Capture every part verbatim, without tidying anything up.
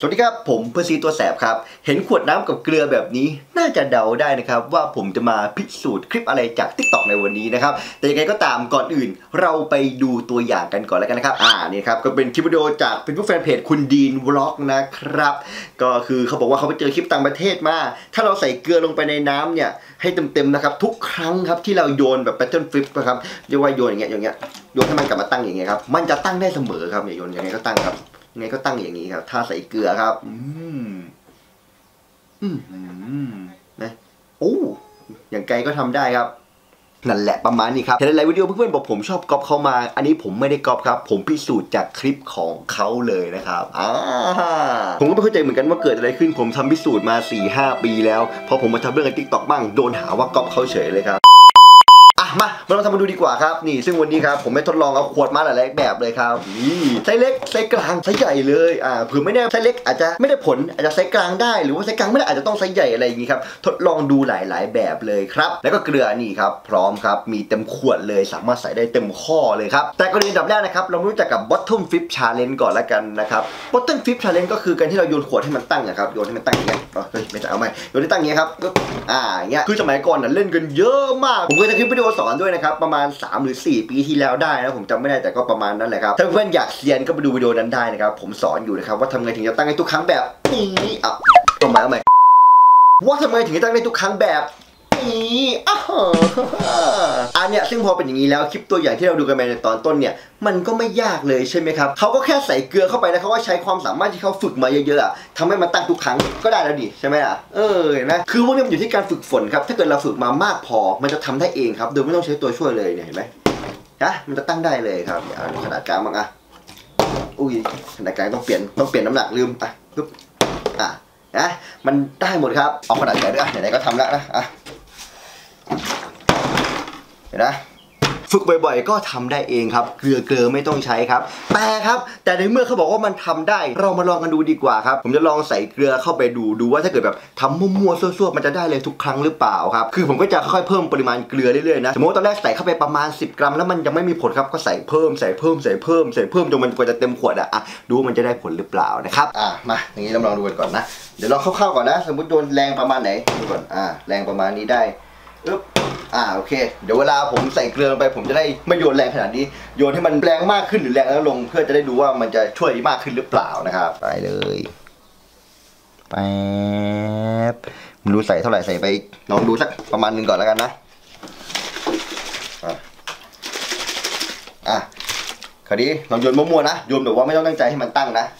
สวัสดีครับผมเพอร์ซีตัวแสบครับเห็นขวดน้ำกับเกลือแบบนี้น่าจะเดาได้นะครับว่าผมจะมาพิสูจน์คลิปอะไรจาก ติ๊กต็อก ในวันนี้นะครับแต่ยังไงก็ตามก่อนอื่นเราไปดูตัวอย่างกันก่อนแล้วกันนะครับอ่านี่ครับก็เป็นคลิปวิดีโอจากเป็นผู้แฟนเพจคุณดีนวล็อกนะครับก็คือเขาบอกว่าเขาไปเจอคลิปต่างประเทศมาถ้าเราใส่เกลือลงไปในน้ำเนี่ยให้เต็มๆนะครับทุกครั้งครับที่เราโยนแบบแพทเทิร์นฟลิปนะครับเรียกว่าโยนอย่างเงี้ยอย่างเงี้ยโยนให้มันกลับมาตั้งอย่างเงี้ยครับมันจะตั้งได้เสมอครับอย่าโยนยังไงก็ตั้งครับยังไงก็ตั้งอย่างนี้ครับถ้าใส่เกลือครับอืมอืมนะโอ้อย่างไกลก็ทำได้ครับนั่นแหละประมาณนี้ครับเห็นหลายวิดีโอเพื่อนๆบอกผมชอบก๊อปเข้ามาอันนี้ผมไม่ได้ก๊อปครับผมพิสูจน์จากคลิปของเขาเลยนะครับอ่าผมก็ไม่เข้าใจเหมือนกันว่าเกิดอะไรขึ้นผมทำพิสูจน์มา สี่ห้า ปีแล้วพอผมมาทำเรื่องใน ติ๊กต็อก บ้างโดนหาว่าก๊อปเขาเฉยเลยครับอ่ะมามาลองทำมาดูดีกว่าครับนี่ซึ่งวันนี้ครับผมไม่ทดลองเอาขวดมาหลายๆแบบเลยครับนี่ไซส์เล็กไซส์กลางไซส์ใหญ่เลยอ่าเผื่อไม่แน่ไซส์เล็กอาจจะไม่ได้ผลอาจจะไซส์กลางได้หรือว่าไซส์กลางไม่ได้อาจจะต้องไซส์ใหญ่อะไรอย่างนี้ครับทดลองดูหลายๆแบบเลยครับแล้วก็เกลือนี่ครับพร้อมครับมีเต็มขวดเลยสามารถใส่ได้เต็มข้อเลยครับแต่ก่อนอื่นอันดับแรกนะครับเรารู้จักกับ bottom flip challenge ก่อนละกันนะครับ bottom flip challenge ก็คือการที่เราโยนขวดให้มันตั้งนะครับโยนให้มันตั้งอย่างเงี้ยเฮ้ยไม่จะเอาไหมโยนให้ตั้งอย่างเงี้ยครับอ่าอย่างเงี้ยคือสมัยก่อนน่ะเล่นกันเยอะมากผมเคยทำคลิปวิดีโอสอนด้วยนะครับประมาณสามหรือสี่ปีที่แล้วได้นะผมจำไม่ได้แต่ก็ประมาณนั้นแหละครับถ้าเพื่อนอยากเรียนก็ไปดูวิดีโอนั้นได้นะครับผมสอนอยู่นะครับว่าทำไงถึงจะตั้งให้ทุกครั้งแบบนี้อ่ะตรงไหนเอาไหมว่าทำไงถึงจะตั้งได้ทุกครั้งแบบนี้อ่ะอันเนี้ยซึ่งพอเป็นอย่างนี้แล้วคลิปตัวอย่างที่เราดูกันไปในตอนต้นเนี่ยมันก็ไม่ยากเลยใช่ไหมครับเขาก็แค่ใส่เกลือเข้าไปนะเขาว่าใช้ความสามารถที่เขาฝึกมาเยอะๆอ่ะทำให้มันตั้งทุกครั้งก็ได้แล้วดิใช่ไหมล่ะเออเห็นไหมคือพวกนี้มันอยู่ที่การฝึกฝนครับถ้าเกิดเราฝึกมามากพอมันจะทำได้เองครับโดยไม่ต้องใช้ตัวช่วยเลยเนี่ยเห็นไหมนะมันจะตั้งได้เลยครับขนาดกลางบ้างอ่ะอุ้ยขนาดกลางต้องเปลี่ยนต้องเปลี่ยนน้ำหนักลืมไปปุ๊บอ่ะนะมันได้หมดครับเอาขนาดใหญ่ด้วยอ่ะไหนๆก็ทำแล้วนะอ่ะเห็นไหมฝึกบ่อยๆก็ทำได้เองครับเกลือเกลือไม่ต้องใช้ครับแต่ครับแต่ในเมื่อเขาบอกว่ามันทำได้เรามาลองกันดูดีกว่าครับผมจะลองใส่เกลือเข้าไปดูดูว่าถ้าเกิดแบบทำมั่วๆซั่วๆมันจะได้เลยทุกครั้งหรือเปล่าครับคือผมก็จะค่อยๆเพิ่มปริมาณเกลือเรื่อยๆนะสมมติว่าตอนแรกใส่เข้าไปประมาณสิบกรัมแล้วมันยังไม่มีผลครับก็ใส่เพิ่มใส่เพิ่มใส่เพิ่มใส่เพิ่มจนมันกว่าจะเต็มขวดอ่ะดูมันจะได้ผลหรือเปล่านะครับอ่ะมาอย่างนี้เราลองดูกันก่อนนะเดี๋ยวลองคร่าวๆก่อนนะสมมติโดนแรงประมาณไหนดูก่อนอ่าแรงประมาณนี้ได้อึ๊บอ่าโอเคเดี๋ยวเวลาผมใส่เกลือลงไปผมจะได้ไม่โยนแรงขนาดนี้โยนให้มันแรงมากขึ้นหรือแรงแล้วลงเพื่อจะได้ดูว่ามันจะช่วยมากขึ้นหรือเปล่านะครับไปเลยแป๊บไม่รู้ใส่เท่าไหร่ใส่ไปลองดูสักประมาณหนึ่งก่อนแล้วกันนะอ่ะอ่ะคราวนี้ลองโยนมั่วๆนะโยนแบบว่าไม่ต้องตั้งใจให้มันตั้งนะ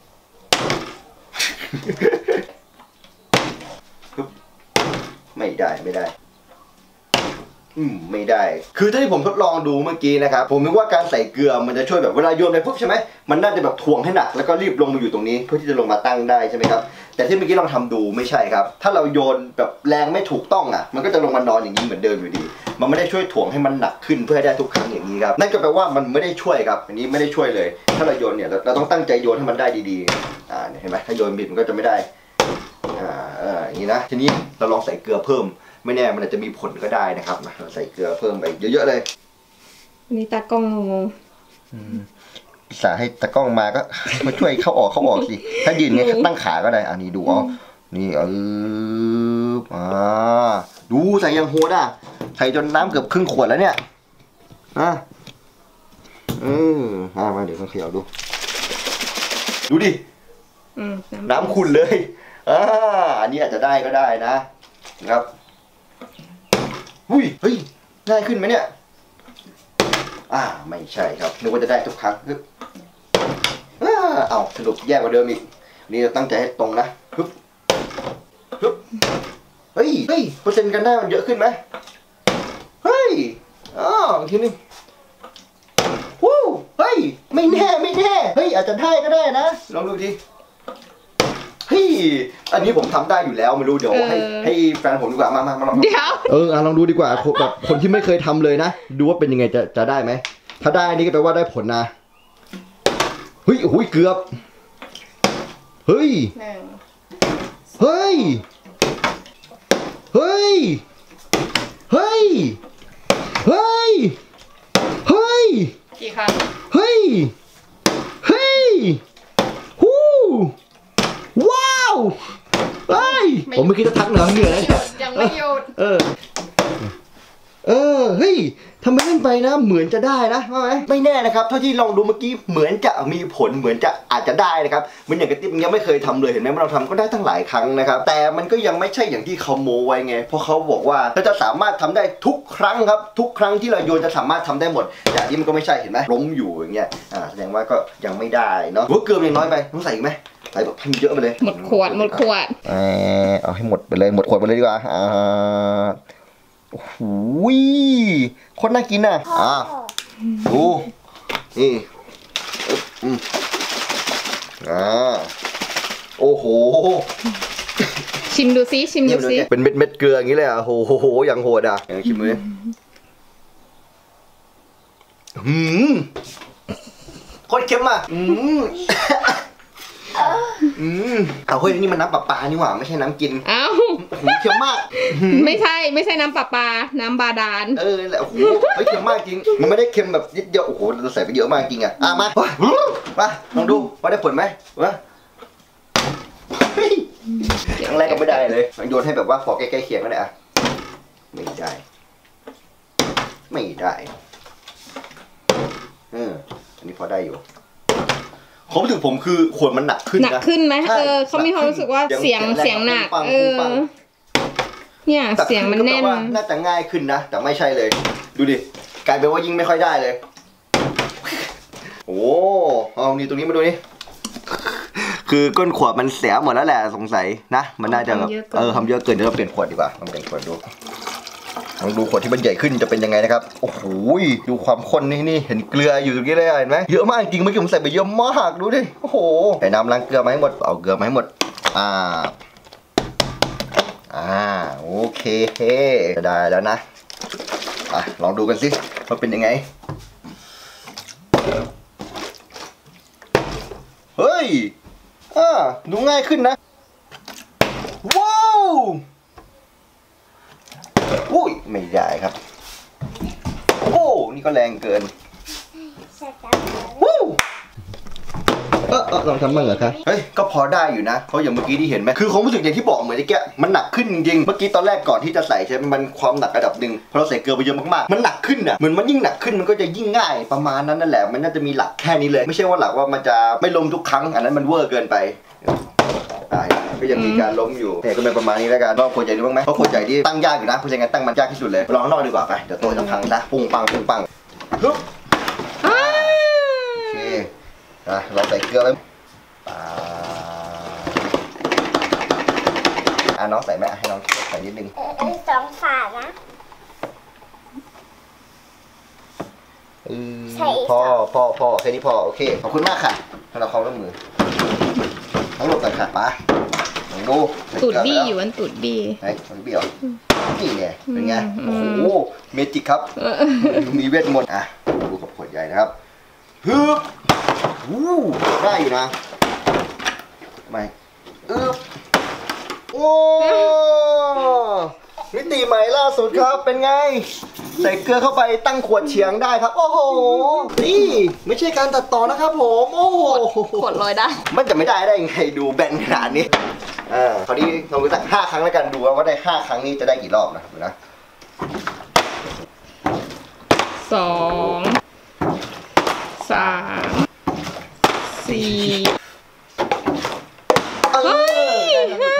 ไม่ได้ไม่ได้อืมไม่ได้คือถ้าที่ผมทดลองดูเมื่อกี้นะครับผมนึกว่าการใส่เกลือมันจะช่วยแบบเวลาโยนไปปุ๊บใช่ไหมมันน่าจะแบบถ่วงให้หนักแล้วก็รีบลงมาอยู่ตรงนี้เพื่อที่จะลงมาตั้งได้ใช่ไหมครับแต่ที่เมื่อกี้ลองทำดูไม่ใช่ครับถ้าเราโยนแบบแรงไม่ถูกต้องอ่ะมันก็จะลงมานอนอย่างนี้เหมือนเดิมอยู่ดีมันไม่ได้ช่วยถ่วงให้มันหนักขึ้นเพื่อให้ได้ทุกครั้งอย่างนี้ครับนั่นก็แปลว่ามันไม่ได้ช่วยครับอันนี้ไม่ได้ช่วยเลยถ้าเราโยนเนี่ยเราต้องตั้งใจโยนให้มันได้ดีๆอ่าเห็นไหมถ้าโยนบิดมันก็จะไม่ได้อ่าเอออย่างนี้นะทีนี้เราลองใส่เกลือเพิ่มไม่แน่มันอาจจะมีผลก็ได้นะครับมาใส่เกลือเพิ่มไปเยอะๆเลยนี่ตากล้องงงอุตส่าห์ให้ตากล้องมาก็มาช่วยเข้าออกเข้าออกสิถ้ายืนเนี่ยตั้งขาก็ได้อันนี้ดูอ๋อนี่เอออ่าดูใส่ยังโหดอ่ะใส่จนน้ำเกือบครึ่งขวดแล้วเนี่ยอ่ะเออมามาเดี๋ยวต้องเขย่าดูดูดิน้ำขุ่นเลยอ่าอันนี้อาจจะได้ก็ได้นะครับอุ้ยเฮ้ยง่ายขึ้นไหมเนี่ยอ่าไม่ใช่ครับนึกว่าจะได้ทุกครั้งฮึบอ่าเอาสรุปแย่กว่าเดิมอีกนี่เราตั้งใจให้ตรงนะฮึบฮึบเฮ้ยเฮ้ยเปอร์เซ็นต์กันได้มันเยอะขึ้นไหมเฮ้ยอ๋ออีกทีนึงวู้เฮ้ยไม่แน่ไม่แน่เฮ้ยอาจจะได้ก็ได้นะลองดูทีเฮ้ยอันนี้ผมทำได้อยู่แล้วไม่รู้เดี๋ยวให้ให้แฟนผมดีกว่ามามามาลองเดี๋ยวเออลองดูดีกว่าแบบคนที่ไม่เคยทำเลยนะดูว่าเป็นยังไงจะจะได้ไหมถ้าได้นี่ก็แปลว่าได้ผลนะเฮ้ยโอ้ยเกือบเฮ้ยเฮ้ยเฮ้ยเฮ้ยเฮ้ยเฮ้ยกี่ครั้งเฮ้ยเฮ้ยฮู้ผมไม่คิดจะทักเหนือเหนือเลยยังไม่หยุดเออเออเฮ้ยทำไมเล่นไปนะเหมือนจะได้นะว่าไหมไม่แน่นะครับเท่าที่ลองดูเมื่อกี้เหมือนจะมีผลเหมือนจะอาจจะได้นะครับเหมือนอย่างกระติบยังไม่เคยทำเลยเห็นไหมเราทำก็ได้ตั้งหลายครั้งนะครับแต่มันก็ยังไม่ใช่อย่างที่เขาโม้ไว้ไงเพราะเขาบอกว่าเราจะสามารถทำได้ทุกครั้งครับทุกครั้งที่เราโยนจะสามารถทำได้หมดอย่างนี้มันก็ไม่ใช่เห็นไหมล้มอยู่อย่างเงี้ยอ่าแสดงว่าก็ยังไม่ได้เนาะหัวเกลือยังน้อยไปต้องใส่อีกไหมใส่แบบพันเยอะไปเลยหมดขวดหมดขวดเออเอาให้หมดไปเลยหมดขวดไปเลยดีกว่าอ่าโอ้โหคนน่ากินอ่ะอ่าดูนี่อืมอ่าโอ้โหชิมดูซิชิมดูซิเป็นเม็ดเม็ดเกลืออย่างนี้เลยอ่ะโอ้โหอย่างโหดอ่ะอย่างชิมเลยหืมโคตรเค็มอ่ะอืมอืมเอาเฮ้ยนี่มันน้ำประปานี่หว่าไม่ใช่น้ำกินอ้าวเค็มมากไม่ใช่ไม่ใช่น้ำประปาน้ำบาดาลเออแหละโอ้โหเค็มมากจริงมันไม่ได้เค็มแบบนิดเดียวโอ้โหเราใส่ไปเยอะมากจริงอ่ะอ่ะมามาลองดูว่าได้ผลไหมวะครั้งแรกก็ไม่ได้เลยโยนให้แบบว่าพอใกล้ๆเคียงกันเลยอ่ะไม่ได้ไม่ได้เอออันนี้พอได้อยู่ผมถึงผมคือขวดมันหนักขึ้นนะหนักขึ้นไหมเออเขามีความรู้สึกว่าเสียงเสียงหนักเออเนี่ยเสียงมันแน่นน่าจะง่ายขึ้นนะแต่ไม่ใช่เลยดูดิกลายเป็นว่ายิ่งไม่ค่อยได้เลยโอ้เอานี่ตรงนี้มาดูนี่คือก้นขวดมันเสียหมดแล้วแหละสงสัยนะมันน่าจะแบบเออทำเยอะเกินเดี๋ยวเราเปลี่ยนขวดดีกว่าลองเปลี่ยนขวดดูลองดูขวดที่มันใหญ่ขึ้นจะเป็นยังไงนะครับโอ้โหดูความข้นนี่นี่เห็นเกลืออยู่ตรงนี้เลยเห็นไหมเยอะมากจริงเมื่อกี้ผมใส่ไปเยอะมากดูดิโอ้โหใส่น้ำล้างเกลือมาให้หมดเอาเกลือมาให้หมดอ่าอ่าโอเคจะได้แล้วนะอ่ะลองดูกันสิว่าเป็นยังไงเฮ้ยอ่าดูง่ายขึ้นนะว้าวอุ้ยไม่ได้ครับโอ้นี่ก็แรงเกินวู้เออเออลองทำบ้างเหรอคะเฮ้ยก็พอได้อยู่นะเพราะอย่างเมื่อกี้ที่เห็นไหมคือความรู้สึกอย่างที่บอกเหมือนที่แกมันหนักขึ้นจริงๆเมื่อกี้ตอนแรกก่อนที่จะใส่ใช่ไหมมันความหนักระดับหนึ่งพอเราใส่เกลือไปเยอะมากๆมันหนักขึ้นอ่ะเหมือนมันยิ่งหนักขึ้นมันก็จะยิ่งง่ายประมาณนั้นนั่นแหละมันน่าจะมีหลักแค่นี้เลยไม่ใช่ว่าหลักว่ามันจะไม่ล้มทุกครั้งอันนั้นมันเวอร์เกินไปก็ยังมีการล้มอยู่เนี่ยก็เป็นประมาณนี้แล้วกันลองขวดใหญ่ดูบ้างไหมเพราะขวดใหญ่ที่ตั้งยากอยู่นะเพราะฉะนั้นตั้งมันยากที่สุดเลยลองข้างนอกดีกว่าไปเดี๋ยวโต๊ะจะพังนะปุ้งปังปุ้งปังฮึบโอเคอ่ะเราใส่เกลือเลยอ่ะน้องใส่ไหมให้น้องใส่นิดนึงสองฝานะพ่อพ่อพ่อแค่นี้พอโอเคขอบคุณมากค่ะให้เราเข้าร่วมมือทั้งหมดกันค่ะป้าลองดูตูดบี้อยู่อันตูดบี้ไหนมันบี้เหรอนี่ไงเป็นไงโอ้โหเมจิกครับมีเวทมนต์อ่ะดูกับขวดใหญ่นะครับฮึบวู้ได้อยู่นะไม่อึ๊บโอ้มิติใหม่ล่าสุดครับเป็นไงใส่เกลือเข้าไปตั้งขวดเฉียงได้ครับโอ้โหนี่ไม่ใช่การตัดต่อนะครับผมโอ้โหขวดลอยได้มันจะไม่ได้ได้ยังไงดูแบนขนาดนี้อ่าคราวนี้เราดูสักห้าครั้งแล้วกันดูว่าได้ห้าครั้งนี้จะได้กี่รอบนะดูนะสองสามสี่เฮ้ย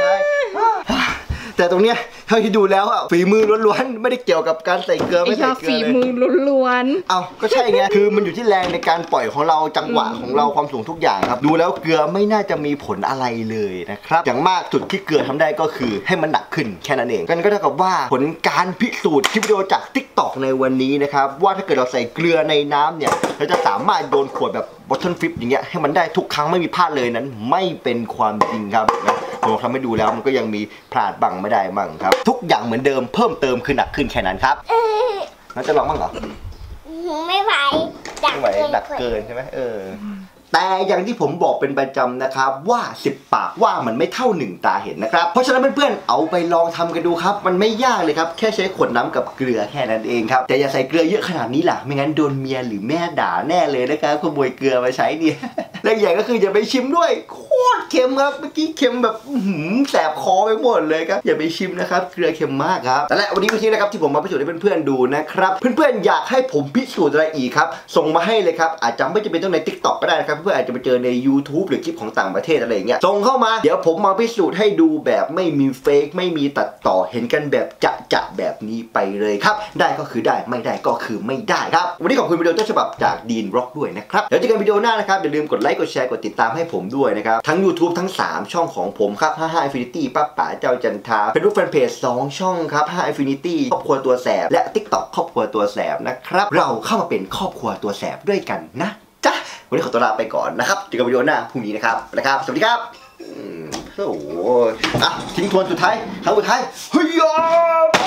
แต่ตรงเนี้ยเท่าที่ดูแล้วอ่ะฝีมือล้วนๆไม่ได้เกี่ยวกับการใส่เกลือไม่ใส่เกลือเลยฝีมือล้วนๆเอาก็ใช่ไงคือมันอยู่ที่แรงในการปล่อยของเราจังหวะของเราความสูงทุกอย่างครับดูแล้วเกลือไม่น่าจะมีผลอะไรเลยนะครับอย่างมากจุดที่เกลือทำได้ก็คือให้มันหนักขึ้นแค่นั้นเองกันก็เท่ากับว่าผลการพิสูจน์คลิปวิดีโอจาก ติ๊กต็อก ในวันนี้นะครับว่าถ้าเกิดเราใส่เกลือในน้ำเนี่ยเราจะสามารถโยนขวดแบบบอทเทิลฟลิปอย่างเงี้ยให้มันได้ทุกครั้งไม่มีพลาดเลยนั้นไม่เป็นความจริงครับผมทำให้ดูแล้วมันก็ยังมีพลาดบ้างไม่ได้บ้างครับทุกอย่างเหมือนเดิมเพิ่มเติมคือหนักขึ้นแค่นั้นครับน้องจะลองบ้างเหรอไม่ไหวไม่ไหวหนักเกินใช่ไหมเออแต่อย่างที่ผมบอกเป็นประจำนะครับว่าสิบปากว่ามันไม่เท่าหนึ่งตาเห็นนะครับเพราะฉะนั้นเพื่อนๆเอาไปลองทำกันดูครับมันไม่ยากเลยครับแค่ใช้ขวดน้ำกับเกลือแค่นั้นเองครับแต่อย่าใส่เกลือเยอะขนาดนี้ล่ะไม่งั้นโดนเมียหรือแม่ด่าแน่เลยนะครับขโมยเกลือมาใช้เนี่ยและอย่างก็คืออย่าไปชิมด้วยโคตรเค็มครับเมื่อกี้เค็มแบบแสบคอไปหมดเลยครับอย่าไปชิมนะครับเกลือเค็มมากครับแต่และวันนี้วิธีนะครับที่ผมมาพิสูจน์ให้เพื่อนๆดูนะครับเพื่อนๆอยากให้ผมพิสูจน์อะไรอีกครับส่งมาให้เลยครับอาจจะไม่จำเป็นต้องใน ติ๊กต็อก ก็ได้นะครับเพื่อนๆอาจจะไปเจอใน ยูทูบ หรือคลิปของต่างประเทศอะไรอย่างเงี้ยส่งเข้ามาเดี๋ยวผมมาพิสูจน์ให้ดูแบบไม่มีเฟกไม่มีตัดต่อเห็นกันแบบจะจะแบบนี้ไปเลยครับได้ก็คือได้ไม่ได้ก็คือไม่ได้ครับวันนี้ขอบคุณวิดีโอต้นฉบับจากดีนร็อกด้วยนะครับเดี๋ยวเจอกันวิดีโอหน้านะครับอย่าลืมกดไลค์กดแชร์กดติดตามให้ผมด้วยนะครับทั้ง ยูทูบ ทั้งสามช่องของผมครับห้าห้า Infinity ป้าป๋าเจ้าจันทราเป็นรูปแฟนเพจสองช่องครับห้า Infinity ครอบครัวตัวแสบและ ติ๊กต็อก ครอบครัวตัวแสบนะครับเราเข้ามาเป็นครอบครัวตัวแสบด้วยกันนะจ๊ะวันนี้ขอตัวลาไปก่อนนะครับเจอกันวิดีโอหน้าพรุ่งนี้นะครับนะครับสวัสดีครับโอ้โหอ่ะทิ้งทวนสุดท้ายครั้งสุดท้ายเฮ้ย